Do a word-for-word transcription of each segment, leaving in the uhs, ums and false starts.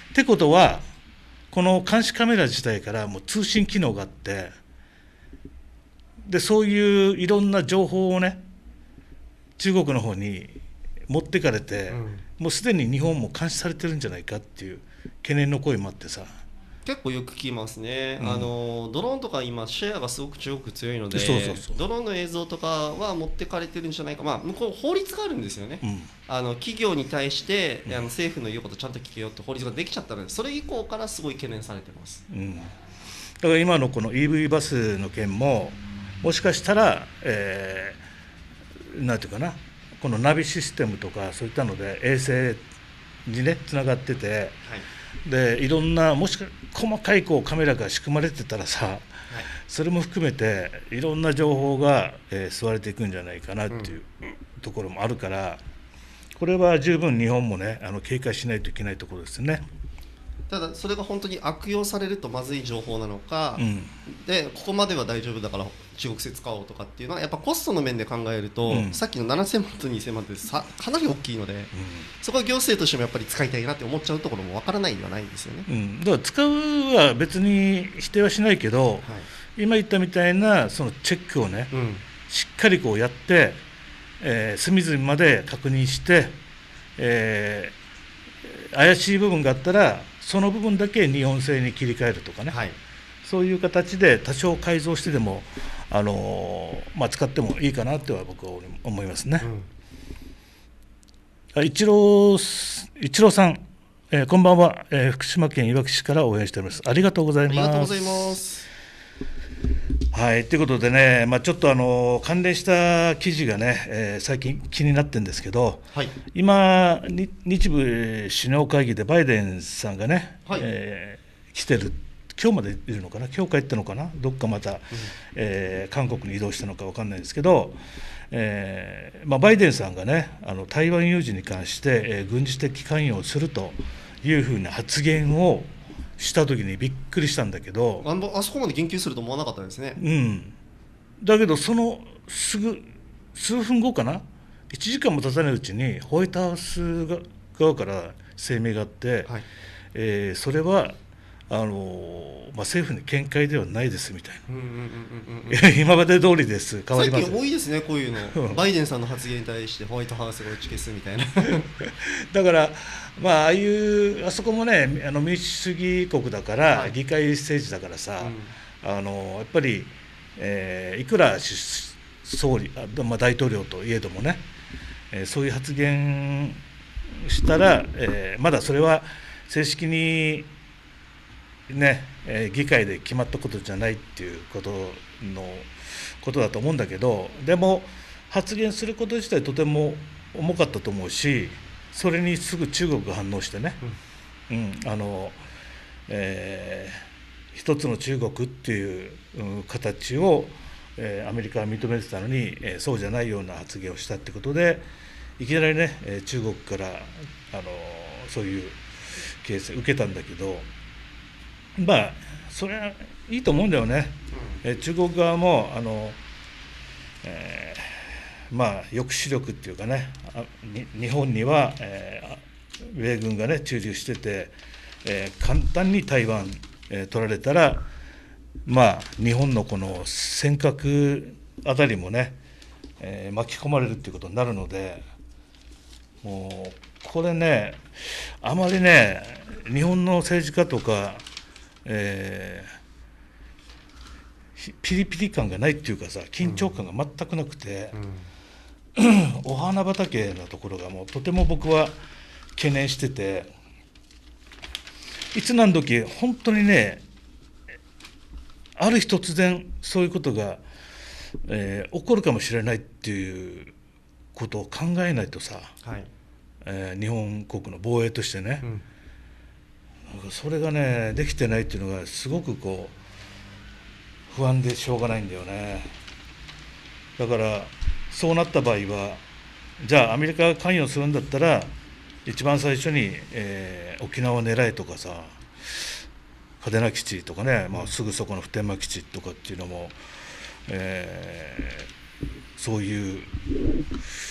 ってことはこの監視カメラ自体からもう通信機能があって、でそういういろんな情報をね中国の方に持ってかれて、うん、もうすでに日本も監視されてるんじゃないかっていう懸念の声もあってさ。 結構よく聞きますね、うん、あのドローンとか今シェアがすごく中国強いので、 そうそうそう、 ドローンの映像とかは持ってかれてるんじゃないか、まあ、向こう法律があるんですよね、うん、あの企業に対して、うん、あの政府の言うことちゃんと聞けよって法律ができちゃったので、それ以降からすごい懸念されてます、 うん、だから今のこの イーブイ バスの件ももしかしたら、えー、なんていうかな、このナビシステムとかそういったので衛星にねつながってて、はい、でいろんなもしか細かいこうカメラが仕組まれてたらさ、はい、それも含めていろんな情報が、えー、吸われていくんじゃないかなっていうところもあるから、これは十分日本もねあの警戒しないといけないところですね。 ただそれが本当に悪用されるとまずい情報なのか、うん、でここまでは大丈夫だから中国製使おうとかっていうのはやっぱコストの面で考えると、うん、さっきのななせんまんとにせんまんってさかなり大きいので、うん、そこは行政としてもやっぱり使いたいなって思っちゃうところもわからないではないんですよね、 うん、だから使うは別に否定はしないけど、はい、今言ったみたいなそのチェックをね、うん、しっかりこうやって、えー、隅々まで確認して、えー、怪しい部分があったらその部分だけ日本製に切り替えるとかね、はい、そういう形で多少改造してでも、あのーまあ、使ってもいいかなとは僕は思いますね、うん、一郎一郎さん、えー、こんばんは、えー、福島県いわき市から応援しております。ありがとうございます。 ありがとうございます。 はい、ということでね、まあ、ちょっとあの関連した記事がね、えー、最近気になってるんですけど、はい、今、日米首脳会議でバイデンさんがね、はい、えー、来てる、今日までいるのかな、今日帰ったのかな、どっかまた、うん、えー、韓国に移動したのか分かんないですけど、えーまあ、バイデンさんがね、あの台湾有事に関して、えー、軍事的関与をするというふうな発言をしたときにびっくりしたんだけど、 あのあそこまで言及すると思わなかったですね、 うん、だけどそのすぐ数分後かな、いちじかんも経たないうちにホワイトハウス側から声明があって、はい、えー、それはあの、まあ、政府の見解ではないですみたいな、今まで通りです、変わりません。 最近多いですねこういうの、バイデンさんの発言に対してホワイトハウスが打ち消すみたいなだから、まあ、ああいうあそこもねあの民主主義国だから、はい、議会政治だからさ、うん、あのやっぱり、えー、いくら総理、まあ、大統領といえどもね、えー、そういう発言したら、えー、まだそれは正式にね、えー、議会で決まったことじゃないっていうことのことだと思うんだけど、でも発言すること自体とても重かったと思うし、それにすぐ中国が反応してね、うんうん、あのえー、一つの中国っていう、うん、形を、えー、アメリカは認めてたのに、えー、そうじゃないような発言をしたってことで、いきなりね、えー、中国からあのそういうケース受けたんだけど、まあそれはいいと思うんだよね、えー、中国側もあの、えー、まあ抑止力っていうかね、あに日本には、えー、米軍がね駐留してて、えー、簡単に台湾、えー、取られたら、まあ日本のこの尖閣あたりもね、えー、巻き込まれるっていうことになるので、もうこれね、あまりね日本の政治家とかえー、ピリピリ感がないっていうかさ、緊張感が全くなくて、うんうん、お花畑のところがもうとても僕は懸念してて、いつ何時本当にね、ある日突然そういうことが、えー、起こるかもしれないっていうことを考えないとさ、はい、えー、日本国の防衛としてね、うん、それがねできてないっていうのがすごくこう不安でしょうがないんだよね。だからそうなった場合は、じゃあアメリカが関与するんだったら一番最初に、えー、沖縄を狙えとかさ、嘉手納基地とかね、まあ、すぐそこの普天間基地とかっていうのも、えー、そういう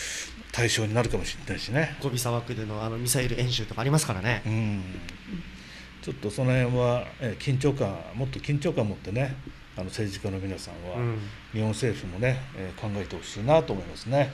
対象になるかもしれないしね。 ゴビ砂漠でのあのミサイル演習とかありますからね。 うん、 ちょっとその辺は、えー、緊張感もっと緊張感を持ってね、あの政治家の皆さんは、うん、日本政府もね、えー、考えてほしいなと思いますね。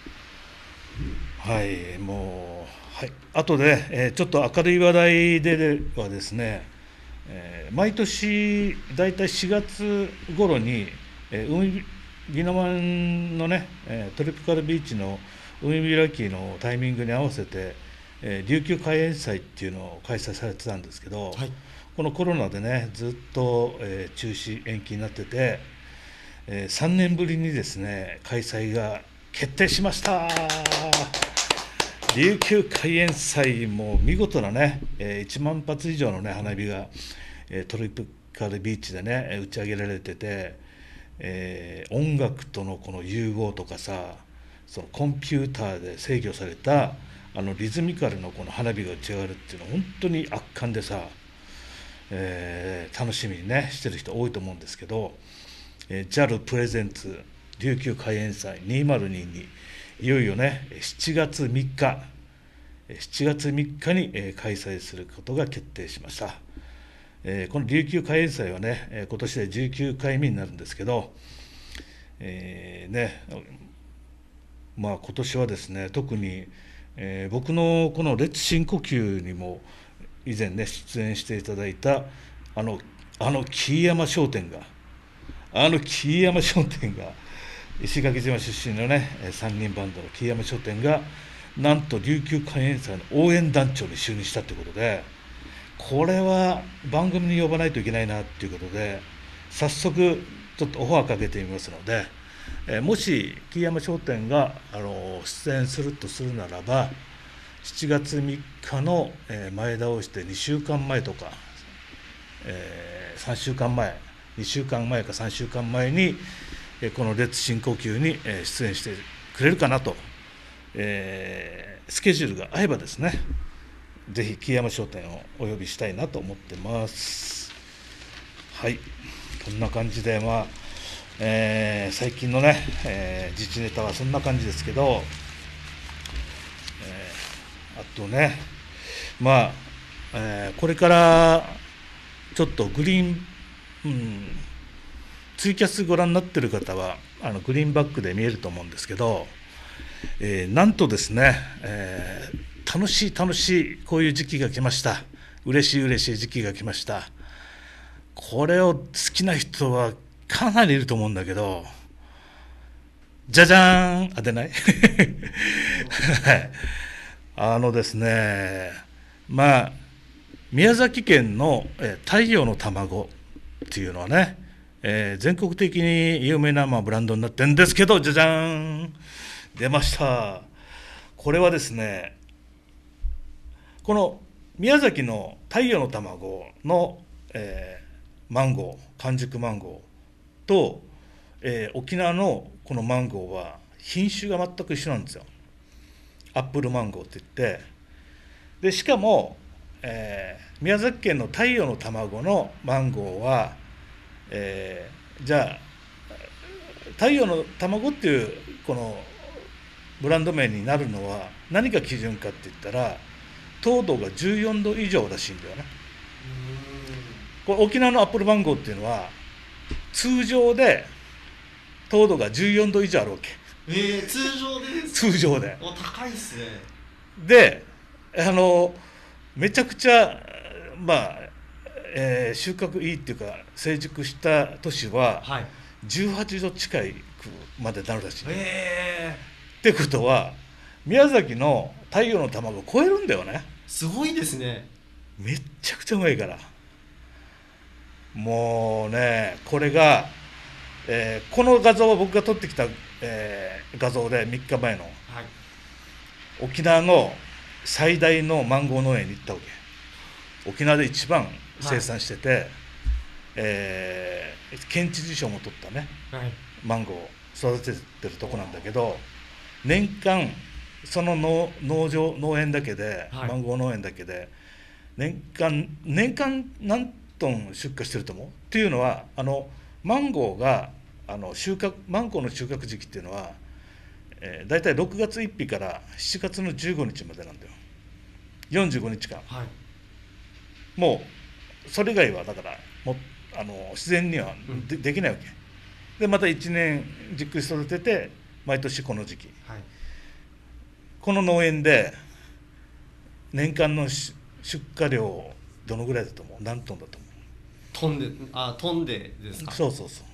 はい、もう、はい、あとで、えー、ちょっと明るい話題ではですね、えー、毎年だいたいしがつ頃に、えー、海宜野湾のね、えー、トロピカルビーチの海開きのタイミングに合わせて、えー、琉球海援祭っていうのを開催されてたんですけど、はい、このコロナでねずっと、えー、中止延期になってて、えー、さんねんぶりにですね開催が決定しました。琉球海援祭も見事なね、えー、いちまん発以上の、ね、花火が、えー、トロピカルビーチでね打ち上げられてて、えー、音楽とのこの融合とかさ、そのコンピューターで制御されたあのリズミカルのこの花火が打ち上がるっていうのは本当に圧巻でさ、えー、楽しみにねしてる人多いと思うんですけど、えー、ジャル プレゼンツ琉球海援祭にせんにじゅうにいよいよねしちがつみっかしちがつみっかに開催することが決定しました。えー、この琉球海援祭はね今年でじゅうきゅうかいめになるんですけど、えー、ねまあ今年はですね特に、えー、僕のこのレッツ深呼吸にも以前ね出演していただいたあのあの木井山商店があの木井山商店が石垣島出身のねさんにんバンドの木井山商店がなんと琉球海援祭の応援団長に就任したということで、これは番組に呼ばないといけないなということで早速ちょっとオファーかけてみますので、えー、もし木井山商店があの出演するとするならばしちがつみっかの、えー、前倒してにしゅうかんまえとか、えー、さんしゅうかんまえにしゅうかんまえかさんしゅうかんまえに、えー、このレッツ深呼吸に、えー、出演してくれるかなと、えー、スケジュールが合えばですねぜひ木山商店をお呼びしたいなと思ってます。はい、こんな感じで、まあえー、最近のね、えー、自治ネタはそんな感じですけど、えー、あとね、まあ、えー、これからちょっとグリーン、うん、ツイキャスご覧になってる方はあのグリーンバックで見えると思うんですけど、えー、なんとですね、えー楽しい楽しいこういう時期が来ました。嬉しい嬉しい時期が来ました。これを好きな人はかなりいると思うんだけど、じゃじゃーん、当てないあのですね、まあ宮崎県の太陽の卵っていうのはね、えー、全国的に有名な、まあ、ブランドになってるんですけど、じゃじゃーん、出ました。これはですね、この宮崎の太陽の卵の、えー、マンゴー、完熟マンゴーと、えー、沖縄のこのマンゴーは品種が全く一緒なんですよ。アップルマンゴーって言って、でしかも、えー、宮崎県の太陽の卵のマンゴーは、えー、じゃあ太陽の卵っていうこのブランド名になるのは何が基準かって言ったら糖度がじゅうよんど以上らしいんだよね。これ沖縄のアップルマンゴーっていうのは通常で糖度がじゅうよんど以上あるわけ。 えー、通常でですか？ 通常で。 お、高いっすね。 で、あのめちゃくちゃまあ、えー、収穫いいっていうか成熟した年はじゅうはちど近いまでなるらしい。 えー、ってことは宮崎の太陽の卵を超えるんだよね。 すごいですね。 めっちゃくちゃうまいから。もうねこれが、えー、この画像は僕が撮ってきた、えー、画像でみっかまえの、はい、沖縄の最大のマンゴー農園に行ったわけ。沖縄で一番生産してて、はい、えー、県知事賞も取ったね、はい、マンゴーを育ててるとこなんだけど、年間その 農, 農場農園だけで、はい、マンゴー農園だけで年間年間何トン出荷してると思うっていうのは、あのマンゴーがあの収穫マンゴーの収穫時期っていうのは、えー、だいたいろくがつついたちからしちがつのじゅうごにちまでなんだよ。よんじゅうごにちかん、はい、もそれ以外はだからもあの自然には で,、うん、できないわけで、またいちねんじっくり育てて毎年この時期、はい、この農園で年間の出荷量どのぐらいだと思う？何トンだと思う？ トンで、あ、トンでですか？ そうそうそう、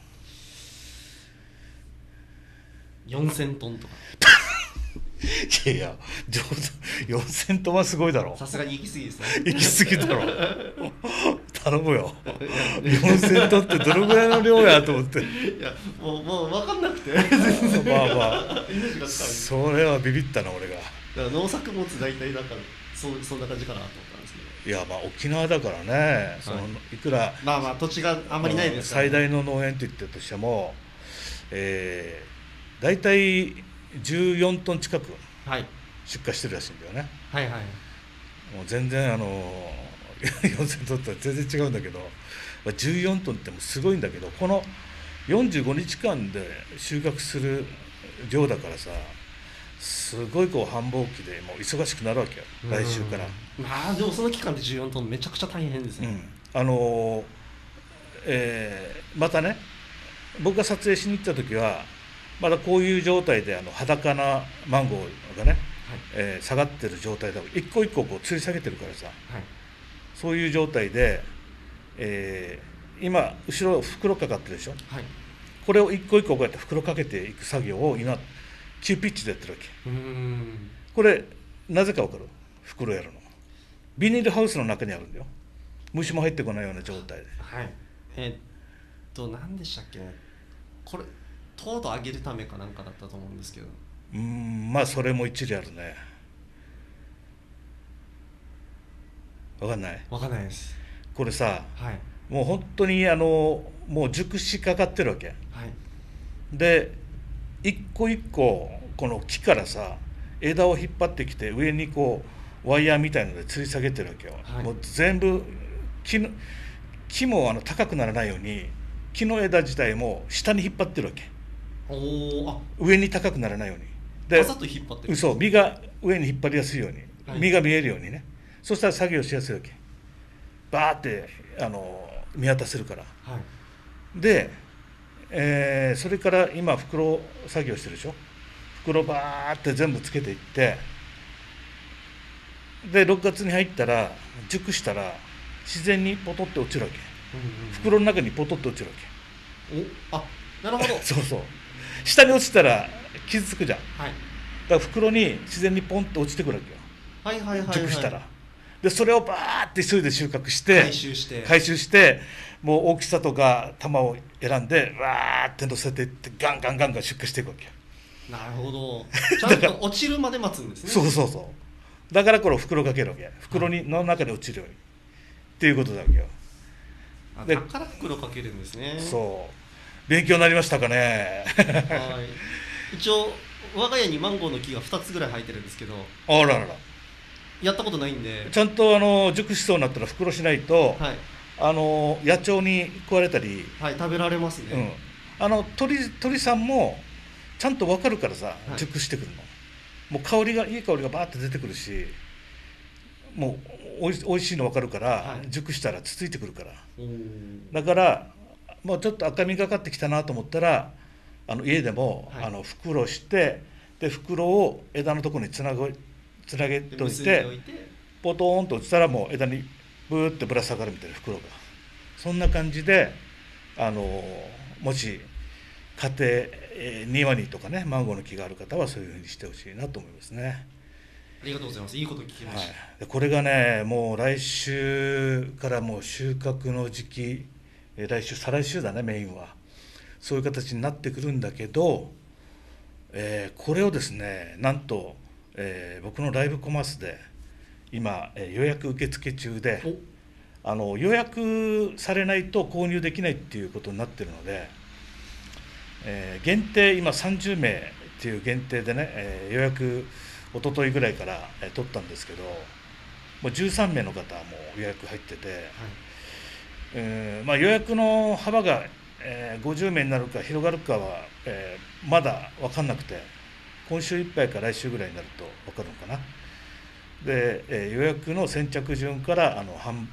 よんせんトンとかいやいや、よんせんトンはすごいだろ。 さすがに行き過ぎですね。 行き過ぎだろ。頼むよ。よんせんトンってどのぐらいの量やと思って。 いや、もうもう分かんなくて。 まあまあ。それはビビったな俺が。だから農作物大体だからそそんな感じかなと思ったんですけど。いやまあ沖縄だからね。そのいくらまあまあ土地があんまりないですから、 ね。最大の農園と言ってるとしても、えー、大体じゅうよんトン近く出荷してるらしいんだよね。 はいはい。 もう全然あのよんせんトンとは全然違うんだけど、じゅうよんトンってもすごいんだけど、このよんじゅうごにちかんで収穫する量だからさ、すごいこう繁忙期でもう忙しくなるわけよ、来週から。 まあでもその期間でじゅうよんトンめちゃくちゃ大変ですね。 うん、あのえー、またね、僕が撮影しに行った時はまだこういう状態であの裸なマンゴーがね、はい、えー、下がってる状態だ、一個一個こう吊り下げてるからさ、はい、そういう状態で、えー、今後ろ袋かかってるでしょ、はい、これを一個一個こうやって袋かけていく作業を今急ピッチでやってるわけ。うーん、これなぜか分かる？袋やるのビニールハウスの中にあるんだよ、虫も入ってこないような状態で。 はい、えー、っと何でしたっけ、これ糖度上げるためかなんかだったと思うんですけど。 うーん、まあそれも一理あるね。分かんない？ 分かんないです。 これさ、 はい、 もう本当にあのもう熟しかかってるわけ、はい、で一個一個この木からさ枝を引っ張ってきて上にこうワイヤーみたいので吊り下げてるわけよ、はい、もう全部木の木もあの高くならないように木の枝自体も下に引っ張ってるわけ。おあ上に高くならないようにでわざと引っ張ってる。 そう、実が上に引っ張りやすいように、はい、実が見えるようにね。そしたら作業しやすいわけ、バーってあの見渡せるから、はい、で、えー、それから今袋作業してるでしょ。袋バーって全部つけていって、でろくがつに入ったら熟したら自然にポトって落ちるわけ、うんうんうん、袋の中にポトって落ちるわけ。おあなるほどそうそう、下に落ちたら傷つくじゃん、はい、だから袋に自然にポンと落ちてくるわけよ、 はいはいはいはい、 熟したら。でそれをバーって急いで収穫して回収して回収してもう大きさとか玉を選んでわーって乗せていってガンガンガンガン出荷していくわけよ。 なるほど、ちゃんと落ちるまで待つんですね。 そうそうそう、だからこれを袋かけるわけ、袋にの中に落ちるようにっていうことだわけよ。 でだから袋かけるんですね。 そう勉強になりましたかね。 はい、一応我が家にマンゴーの木がふたつぐらい生えてるんですけど、 あらららやったことないんで、 ちゃんとあの熟しそうになったら袋しないと、はい、あの野鳥に食われたり、 はい、食べられますね、 うん、あの 鳥, 鳥さんもちゃんと分かるからさ、はい、熟してくるのもう香りがいい香りがバーって出てくるし、もうおいおいしいの分かるから、はい、熟したらつついてくるから、だからもうちょっと赤みがかってきたなと思ったらあの家でも、はい、あの袋してで袋を枝のところにつなぐつなげておいてポトーンと落ちたらもう枝にブーってぶら下がるみたいな袋が、そんな感じであのもし家庭、えー、庭にとかねマンゴーの木がある方はそういうふうにしてほしいなと思いますね。 ありがとうございます。いいこと聞きました、 はい、これがねもう来週からもう収穫の時期、えー、来週再来週だねメインはそういう形になってくるんだけど、えー、これをですねなんとえー、僕のライブコマースで今、えー、予約受付中であの予約されないと購入できないっていうことになってるので、えー、限定今さんじゅうめいっていう限定でね、えー、予約一昨日ぐらいから、えー、取ったんですけどもうじゅうさんめいの方も予約入ってて、はい、えーまあ、予約の幅が、えー、ごじゅうめいになるか広がるかは、えー、まだ分かんなくて今週いっぱいか来週ぐらいになると分かるのかな。で、えー、予約の先着順からあの販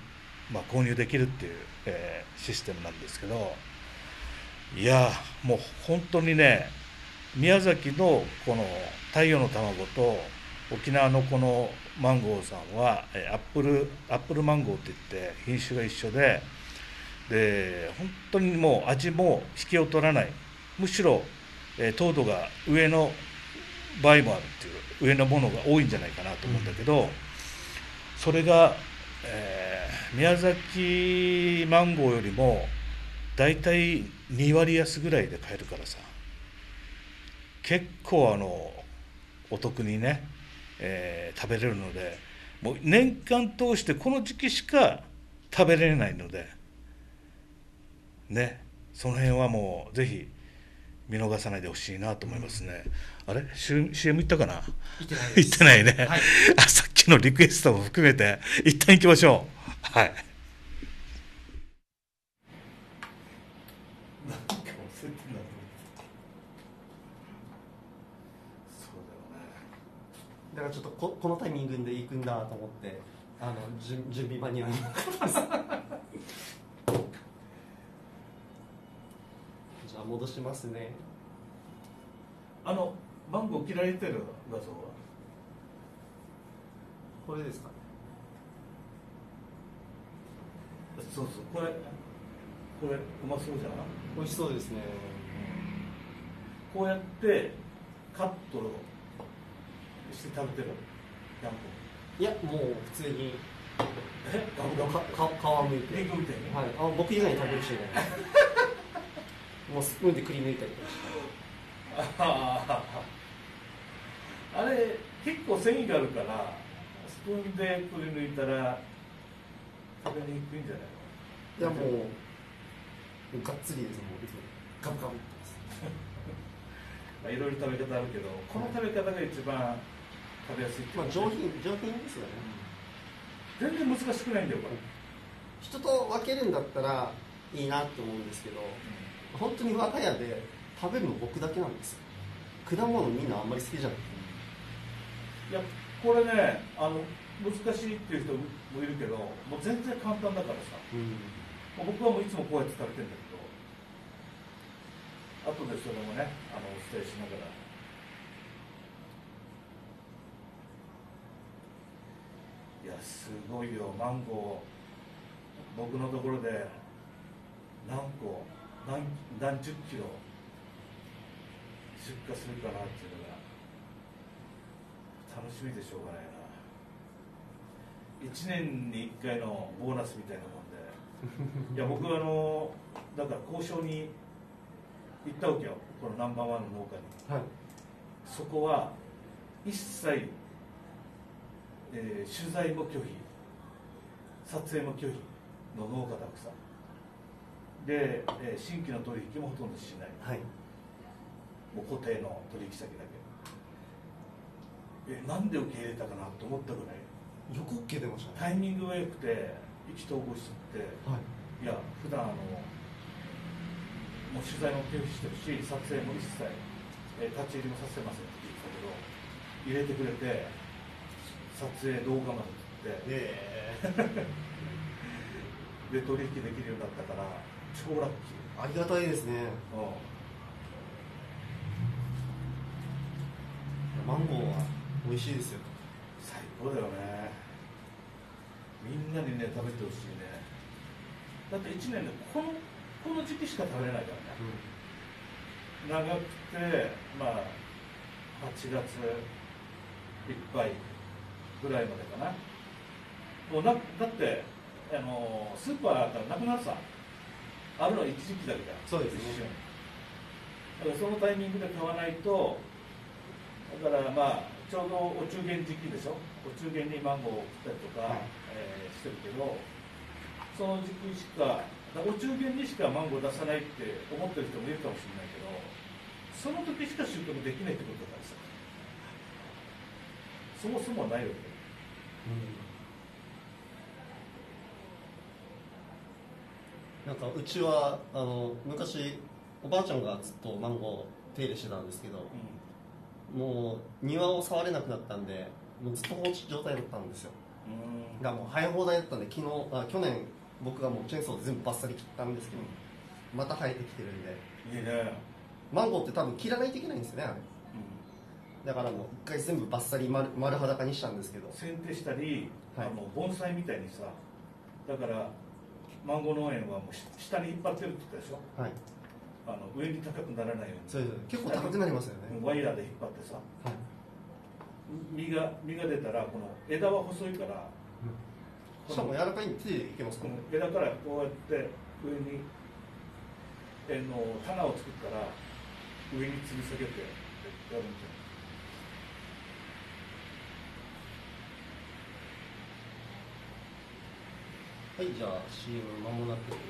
まあ、購入できるっていう、えー、システムなんですけど、いやもう本当にね、宮崎のこの太陽の卵と沖縄のこのマンゴーさんはアップルアップルマンゴーっていって品種が一緒で、で本当にもう味も引けを取らない、むしろ、えー、糖度が上の場合もあるっていう、上のものが多いんじゃないかなと思うんだけど、うん、それが、えー、宮崎マンゴーよりもだいたいにわり安ぐらいで買えるからさ、結構あのお得にね、えー、食べれるので、もう年間通してこの時期しか食べれないのでね、その辺はもうぜひ見逃さないでほしいなと思いますね。うん、あれ シーエム 行ったかな。 行ってないです。 行ってないね、はい、あ、さっきのリクエストも含めて一旦行きましょう。はい。 だからちょっと こ, このタイミングで行くんだと思ってあの準備場にはなかったです。じゃあ戻しますね。 あのマンゴー切られてる画像はこれですかね。 そうそう、これこれうまそうじゃない。 美味しそうですね。 こうやってカットして食べてる。 いやもう普通にえガブガブか皮むいて、 リンゴみたいに、 はい、あ僕以外に食べる人いないもうスプーンでくり抜いたりとかあれ結構繊維があるからスプーンでくり抜いたら食べにくいんじゃないの。 いやもうがっつりです。もうガブガブってまあいろいろ食べ方あるけど、この食べ方が一番食べやすいっていう、 まあ上品上品ですよね。 全然難しくないんだよこれ。 人と分けるんだったらいいなと思うんですけど、うん、本当に我が家で食べるの僕だけなんですよ。果物みんなあんまり好きじゃない。 いやこれね、あの難しいっていう人もいるけど、もう全然簡単だからさ、うん、もう僕はもういつもこうやって食べてるんだけど、後でそれもねあのお伝えしながら。いやすごいよ、マンゴー僕のところで何個 何, 何十キロ出荷するかなっていうのが楽しみでしょうがないな。いちねんにいっかいのボーナスみたいなもんでいや僕はあのだから交渉に行ったわけよ、このナンバーワンの農家に、はい、そこは一切えー、取材も拒否、撮影も拒否の農家たくさんで、えー、新規の取引もほとんどしない、はい、もう固定の取引先だけ。えなんで受け入れたかなと思ったぐらいよく OK 出ましたね。タイミングが良くて意気投合してって、はい、いや普段あのもう取材も拒否してるし撮影も一切、えー、立ち入りもさせませんって言ってたけど入れてくれて。撮影動画まで撮って、えー、で取引できるようになったから超ラッキー。 ありがたいですね。うん、マンゴーは美味しいですよ。 最高だよね。みんなにね食べてほしいね。だっていちねんでこのこの時期しか食べれないからね、うん、長くてまあはちがついっぱいぐらいまでかな。もうなだってあのスーパーからなくなるさ、あるのは一時期だけじゃん。 そうですね。 だからそのタイミングで買わないと、だからまあちょうどお中元時期でしょ。お中元にマンゴーを送ったりとか、はい、えー、してるけど、その時期しかお中元にしかマンゴー出さないって思ってる人もいるかもしれないけど、その時しか収穫できないってことだからさ、そもそもないわけ。 うん、なんかうちはあの昔おばあちゃんがずっとマンゴーを手入れしてたんですけど、うん、もう庭を触れなくなったんでもうずっと放置状態だったんですよ。うんがもう生え放題だったんで、昨日あ去年僕がもうチェーンソーで全部バッサリ切ったんですけど、また生えてきてるんで。 いいね。 マンゴーって多分切らないといけないんですよね、あれ、うん、だからもう一回全部バッサリ 丸, 丸裸にしたんですけど、 剪定したり、 はい、 あの盆栽みたいにさ、だからマンゴー農園はもう下に引っ張ってるって言ったでしょ、はい、あの上に高くならないように。 そうです。結構高くなりますよね。 ワイヤーで引っ張ってさ、はい、実が実が出たらこの枝は細いから、 うん、しかも柔らかいんで手でいけますか、ね、 枝からこうやって上にえの棚を作ったら上に吊り下げてやるんじゃない。はい、じゃあ シーエム 間もなくです。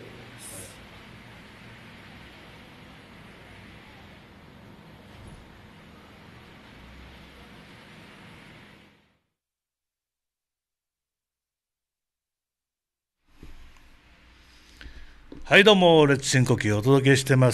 はい、どうもレッツ深呼吸お届けしてます。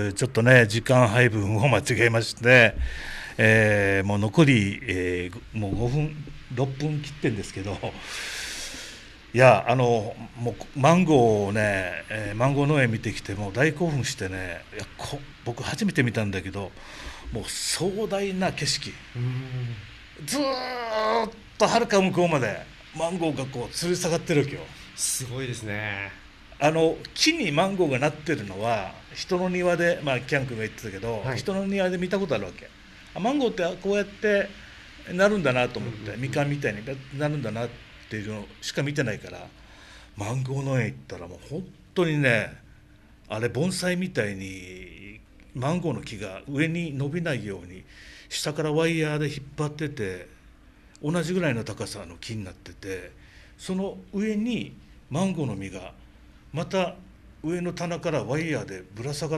ちょっとね時間配分を間違えまして、えー、もう残り、えー、もうごふんろっぷん切ってんですけど、いやあのもうマンゴーをね、えー、マンゴー農園見てきてもう大興奮してね、いやこ僕初めて見たんだけど、もう壮大な景色、ずーっとはるか向こうまでマンゴーがこう吊り下がってるわけよ。 すごいですね。 あの木にマンゴーがなってるのは人の庭で、まあ、キャン君が言ってたけど、はい、人の庭で見たことあるわけ。あマンゴーってこうやってなるんだなと思って、うんうんうん、みかんみたいになるんだなっていうのしか見てないから、マンゴー農園行ったらもう本当にね、あれ盆栽みたいにマンゴーの木が上に伸びないように下からワイヤーで引っ張ってて、同じぐらいの高さの木になってて、その上にマンゴーの実がまた上の棚からワイヤーでぶら下がって、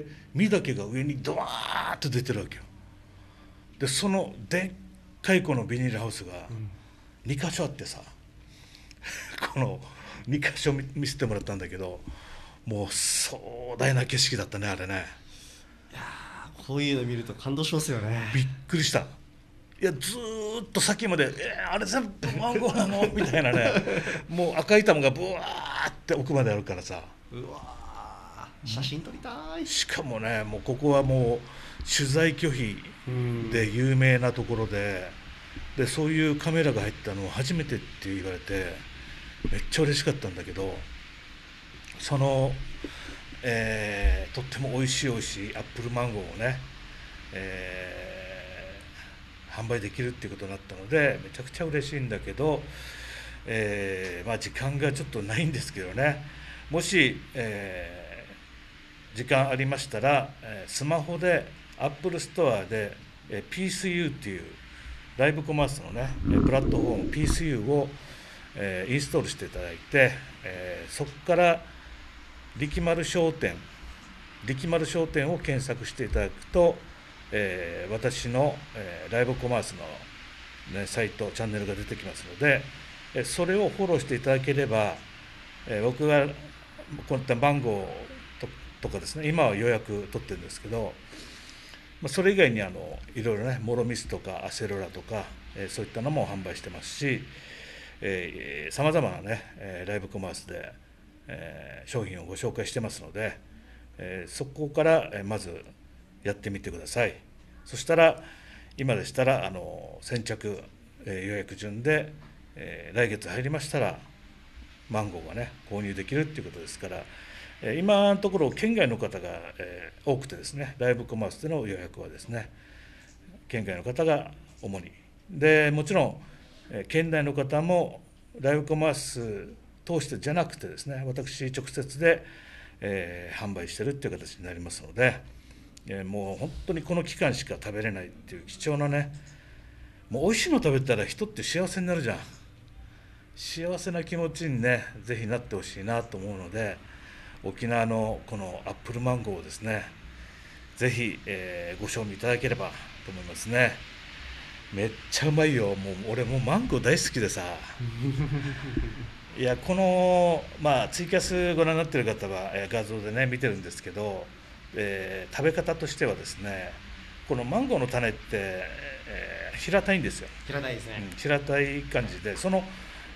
実だけが上にドワーッと出てるわけよ。でそのでっかいこのビニールハウスがにかしょあってさ、このにかしょ見せてもらったんだけど、もう壮大な景色だったねあれね。 いやこういうの見ると感動しますよね。 びっくりした。いやずーっと先まで「えー、あれ全部マンゴーなの?」みたいなね、もう赤い玉がブワーって奥まであるからさ、 うわ写真撮りたい。 しかもね、もうここはもう取材拒否で有名なところで、でそういうカメラが入ったの初めてって言われてめっちゃ嬉しかったんだけど、その、えー、とっても美味しい美味しいアップルマンゴーをね、えー販売できるっていうことになったのでめちゃくちゃ嬉しいんだけど、えーまあ、時間がちょっとないんですけどね、もし、えー、時間ありましたら、えー、スマホで Apple ストアで、えー、ピースユー っていうライブコマースのねプラットフォーム ピースユー を、えー、インストールしていただいて、えー、そこから力丸商店力丸商店を検索していただくと、えー、私の、えー、ライブコマースの、ね、サイトチャンネルが出てきますので、えー、それをフォローしていただければ、えー、僕がこういった番号 と, とかですね、今は予約取ってるんですけど、まあ、それ以外にあのいろいろねモロミスとかアセロラとか、えー、そういったのも販売してますし、さまざまなね、えー、ライブコマースで、えー、商品をご紹介してますので、えー、そこから、えー、まずやってみてください。そしたら今でしたらあの先着、えー、予約順で、えー、来月入りましたらマンゴーがね購入できるっていうことですから、えー、今のところ県外の方が、えー、多くてですね、ライブコマースでの予約はですね県外の方が主にで、もちろん、えー、県内の方もライブコマース通してじゃなくてですね、私直接で、えー、販売してるっていう形になりますので、えー、もう本当にこの期間しか食べれないっていう貴重なね、もう美味しいの食べたら人って幸せになるじゃん。幸せな気持ちにねぜひなってほしいなと思うので、沖縄のこのアップルマンゴーをですねぜひ、えー、ご賞味いただければと思いますね。めっちゃうまいよ。もう俺もうマンゴー大好きでさいやこの、まあ、ツイキャスご覧になっている方は、えー、画像でね見てるんですけど、えー、食べ方としてはですね、このマンゴーの種って、えー、平たいんですよ。 平たいですね、 うん、平たい感じで、その、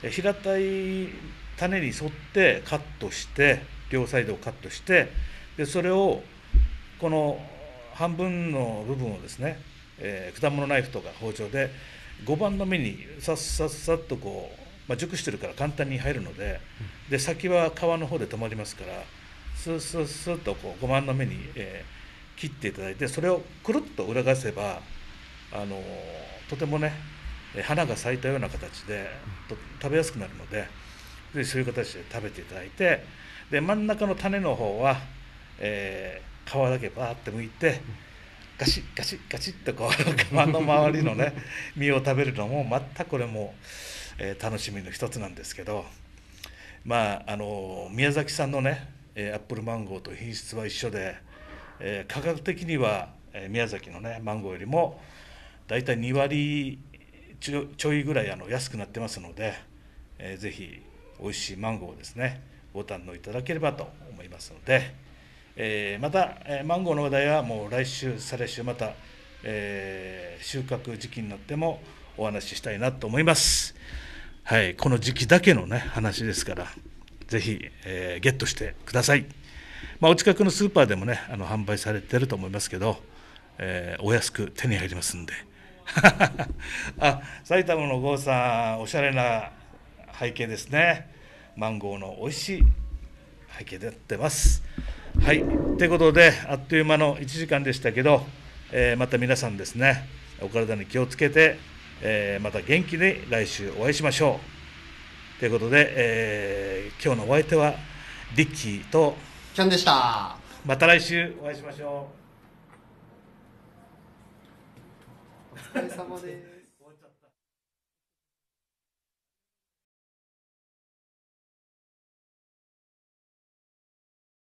平たい種に沿ってカットして、両サイドをカットして、でそれをこの半分の部分をですね、えー、果物ナイフとか包丁でごばんの目にさっさっさっとこう、まあ、熟してるから簡単に入るので、で先は皮の方で止まりますから、スッスッスッとこうごばんの目に、えー、切っていただいて、それをくるっと裏返せば、あのー、とてもね花が咲いたような形で食べやすくなるので、でそういう形で食べていただいて、で真ん中の種の方は、えー、皮だけバーって剥いて、ガシッガシッガシッとこう皮の周りのね実を食べるのもまたこれも、えー、楽しみの一つなんですけど、まああの宮崎産のねアップルマンゴーと品質は一緒で、えー、価格的には、えー、宮崎のねマンゴーよりもだいたいにわりちょ、ちょいぐらいあの安くなってますので、えー、ぜひおいしいマンゴーをですねご堪能いただければと思いますので、えー、また、えー、マンゴーの話題はもう来週再来週また、えー、収穫時期になってもお話ししたいなと思います。はい、この時期だけのね話ですから、ぜひ、えー、ゲットしてください。まあ、お近くのスーパーでもねあの販売されてると思いますけど、えー、お安く手に入りますんであ、埼玉の郷さん、おしゃれな背景ですね。マンゴーの美味しい背景でやってます。はい、ということであっという間のいちじかんでしたけど、えー、また皆さんですねお体に気をつけて、えー、また元気に来週お会いしましょうということで、えー、今日のお相手はリッキーとキャンでした。 また来週お会いしましょう。 お疲れ様です。